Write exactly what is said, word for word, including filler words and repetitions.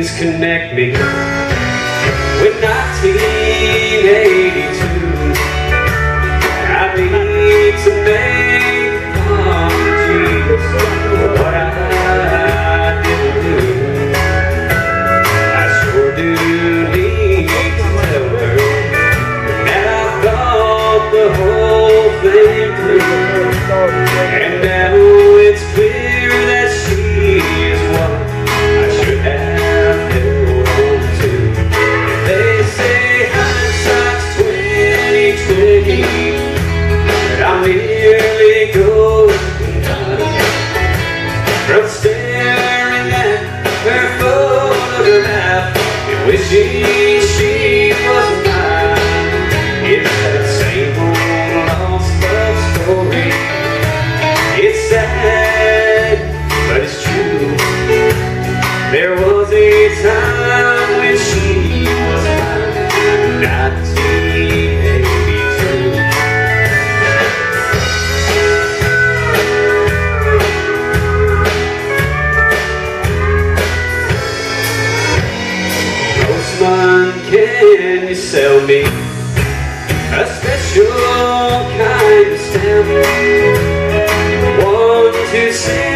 please connect me with nineteen eighty-two. I need to make apologies for what I didn't do. I sure do need to tell her that I thought the whole thing through, and now it's clear that she is what I should have held on to. They say hindsight's twenty twenty, but I'm nearly going done from staring at her photograph and wishing she was mine. It's that same old lost love story. It's sad, but it's true. There was a time when she was mine, nineteen eighty-two. Postman, can you sell me a special kind of stamp? One to say